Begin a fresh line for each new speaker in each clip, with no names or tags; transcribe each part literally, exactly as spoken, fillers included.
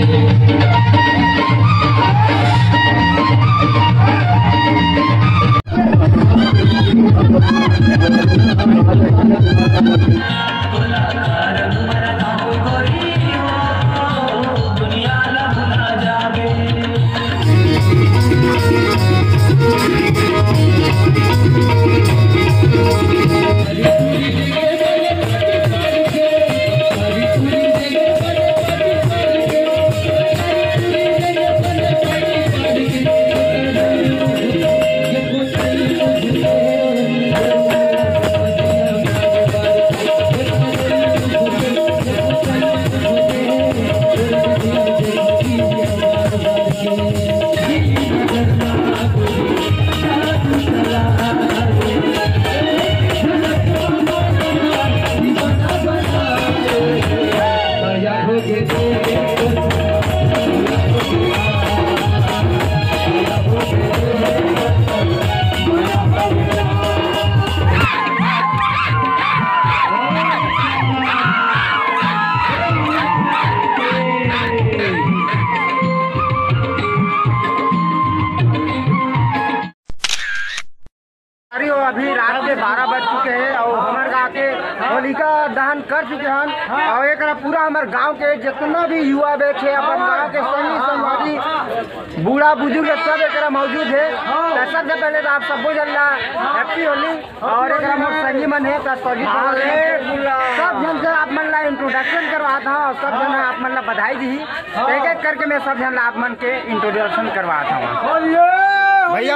अभी रात के बारह बज चुके हैं और हमारे गाँव के होलिका दहन कर चुके हैं और एक पूरा हमारे गांव के जितना भी युवा बैठे अपन गांव के संगी संगवारी बूढ़ा बुजुर्ग सब एक मौजूद है। तो सबसे पहले तो आप सबको जल हैप्पी होली और एक संगी मन है सब जन से आप मन ला इंट्रोडक्शन करवाता हूँ और सब जन आप मन ला बधाई दी। एक एक करके मैं सब जन आप मन के इंट्रोडक्शन करवाता हूँ। भैया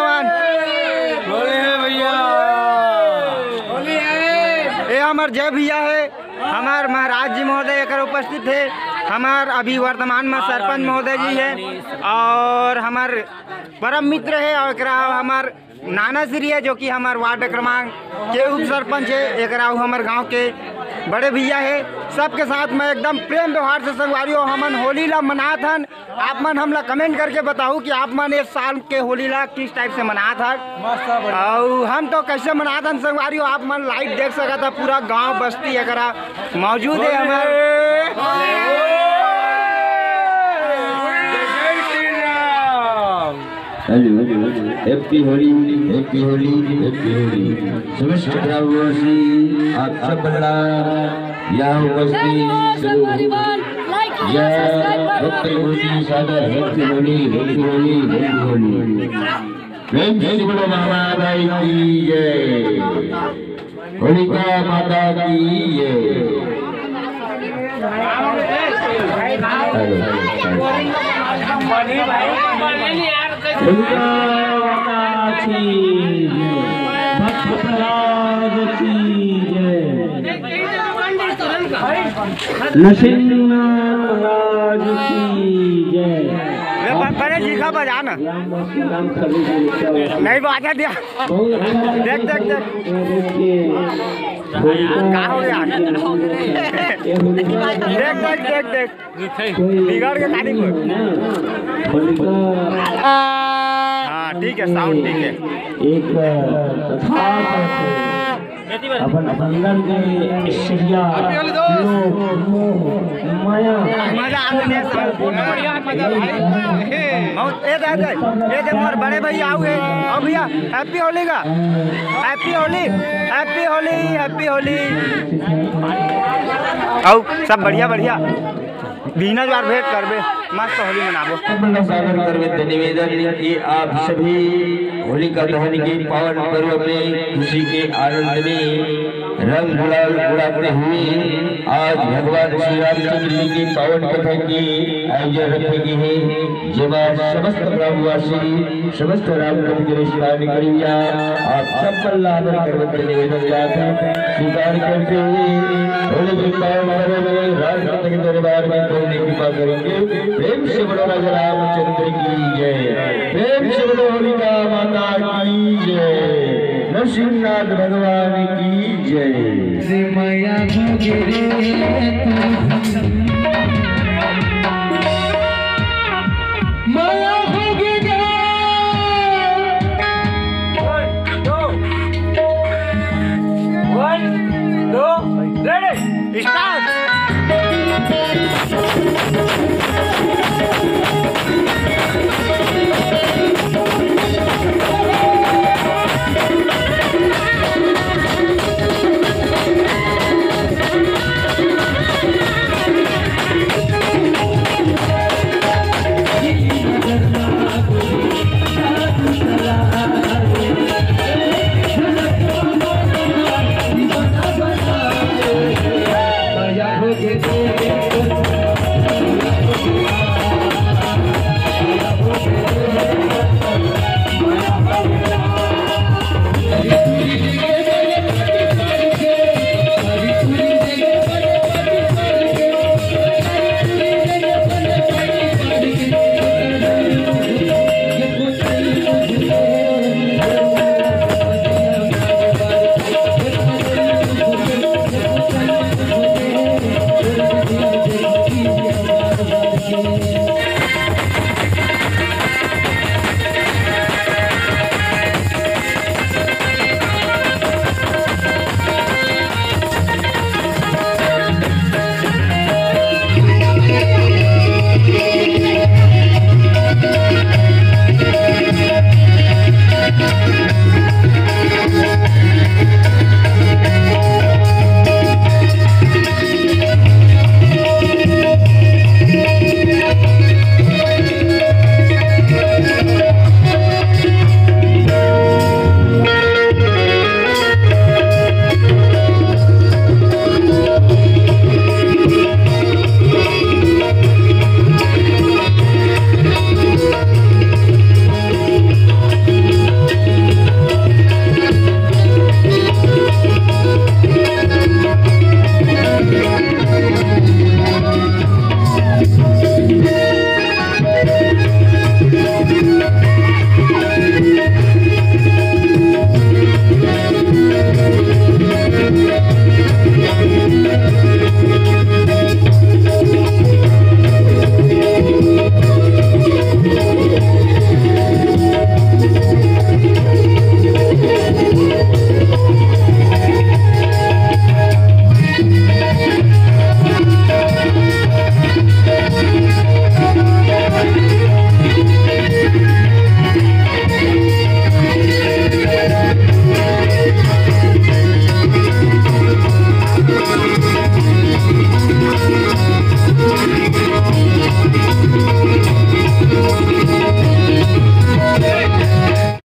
भैया ये हमार जय भैया है, हमार महाराज जी महोदय एक उपस्थित है, हमार अभी वर्तमान में सरपंच महोदय जी है और हमार परम मित्र है और एक हमार नाना श्री है जो कि हमार वार्ड क्रमांक के उप सरपंच है। एक हमार गांव के बड़े भैया है। सबके साथ में एकदम प्रेम व्यवहार से संगवारियों हमन होली ला मनात हन। आप मन हमला कमेंट करके बताओ कि आप मन इस साल के होली ला किस टाइप से मनात हन और हम तो कैसे मनात हन संगवारियों आप मन लाइव देख सकता था। पूरा गांव बस्ती एकरा मौजूद है हमारे।
Happy Holi happy Holi happy Holi समस्त ग्रामवासी आप सब बड़ा यहाँ उपस्थित या doctor Modi Sagar happy Holi happy Holi happy Holi प्रेम से बोलो महामाता की जय, होलिका माता की जय।
बड़े जीखा बजा ना नहीं बाजा दिया। देख देख देख कहाँ हो गया देख देख देख देख बिगड़ के गाड़ी को। हाँ ठीक है साउंड ठीक है।
एक अपन बंधन के शिया माया
मजा आ गया मजा ए दे दे ए दे मोर बड़े भैया आओ आओ भैया हैप्पी होली का happy Holi happy Holi happy Holi आओ सब बढ़िया बढ़िया बीना बार भेंट करबे मस्त होली मनाबो।
सागर करवे निवेदन कि आप सभी होलिका दहन के पावन पर्व में खुशी के आनंद में रंग गुलाल उड़ाते हुए आज भगवान श्री रामचंद्र जी की पावन कथा की आयोजन रखेगी है जेवा समस्त ग्रामवासी समस्त रामकथा के स्नान करिया आप सब अल्लाह करवे निवेदन जाते स्वीकार करते हुए होली के पावन पर्व में रामकथा के दरबार में बोलने की कृपा करेंगे। प्रेम से बोलो राजा रामचंद्र की जय, प्रेम से बोलो होलिका माता की जय, नरसिंहनाथ भगवान की जय। माया माया
स्टार्ट।